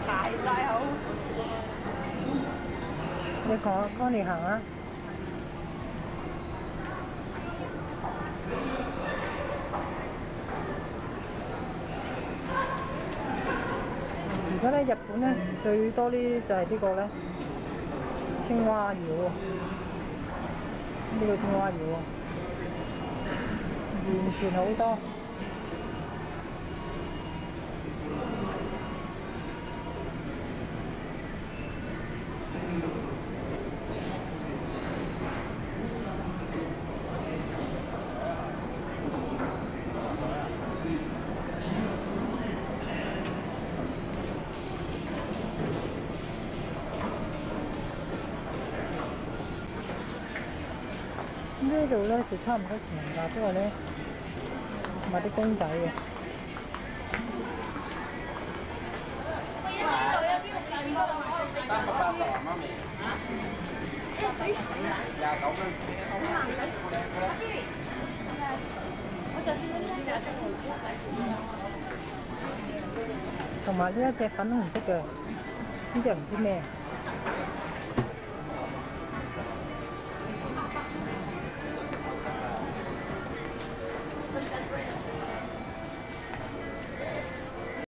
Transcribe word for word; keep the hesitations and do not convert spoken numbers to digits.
大晒好。 你講講你行啊！而家咧日本咧最多呢就係呢個咧青蛙廟喎，呢個青蛙廟喎，完全好多。呢度咧就差唔多成㗎，不過咧買啲公仔嘅。 三百八十啊，媽咪。水廿九蚊。 同埋呢一隻粉紅色嘅，呢隻唔知咩。